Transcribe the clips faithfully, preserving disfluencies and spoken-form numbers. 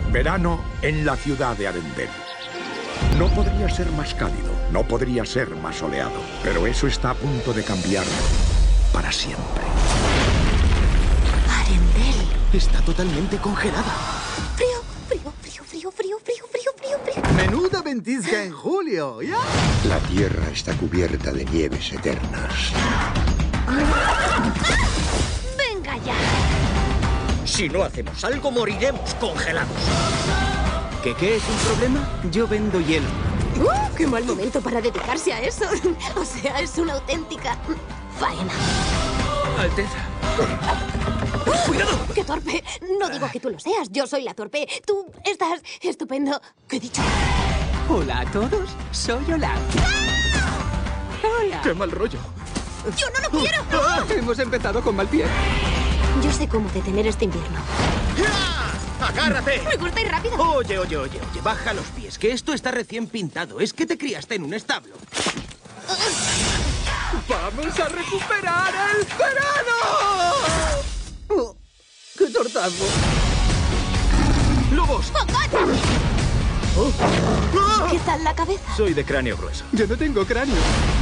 Verano en la ciudad de Arendelle. No podría ser más cálido, no podría ser más soleado, pero eso está a punto de cambiar para siempre. Arendelle. Está totalmente congelada. Frío, frío, frío, frío, frío, frío, frío, frío, frío. Menuda ventisca en julio, ¿ya? La tierra está cubierta de nieves eternas. ¡Venga ya! Si no hacemos algo, moriremos congelados. ¿Qué qué es un problema? Yo vendo hielo. ¡Uh! ¡Qué mal momento para dedicarse a eso! O sea, es una auténtica faena. Alteza. ¡Uh! ¡Cuidado! ¡Qué torpe! No digo que tú lo seas, yo soy la torpe. Tú estás estupendo. ¿Qué he dicho? Hola a todos, soy Olaf. Hola. ¡Qué mal rollo! ¡Yo no lo quiero! ¡Ah! Hemos empezado con mal pie. Yo sé cómo detener este invierno. ¡Ya! ¡Agárrate! ¡Me gusta ir rápido! Oye, oye, oye, oye, baja los pies, que esto está recién pintado. Es que te criaste en un establo. ¡Vamos a recuperar el verano! Oh, ¡qué tortazo! ¡Lobos! ¡Agáchate! Oh. ¡Ah! ¿Qué tal la cabeza? Soy de cráneo grueso. Yo no tengo cráneo.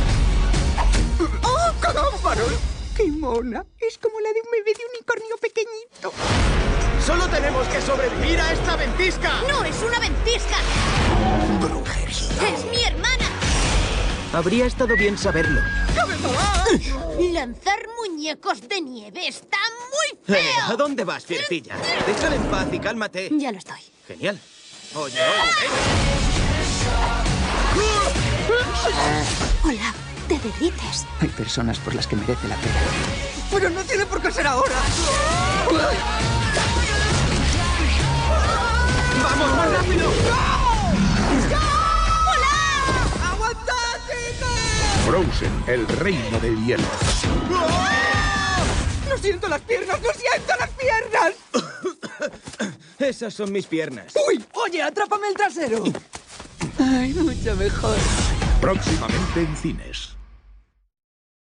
¡Oh, cagámbaro! ¡Qué mona! Es como la de un bebé de unicornio pequeñito. ¡Solo tenemos que sobrevivir a esta ventisca! ¡No es una ventisca! Brujería. ¡Es mi hermana! Habría estado bien saberlo. Lanzar muñecos de nieve está muy Eh, feo. ¿A dónde vas, fiercilla? Déjala en paz y cálmate. Ya lo estoy. Genial. Oye, oye, Hola, te derrites. Hay personas por las que merece la pena. ¡Pero no tiene por qué ser ahora! ¡Vamos, más rápido! ¡Aguantad, chicos! Frozen, el reino del hielo. ¡No siento las piernas! ¡No siento las piernas! Esas son mis piernas. ¡Uy! ¡Oye, atrápame el trasero! Ay, mucho mejor. Próximamente en cines.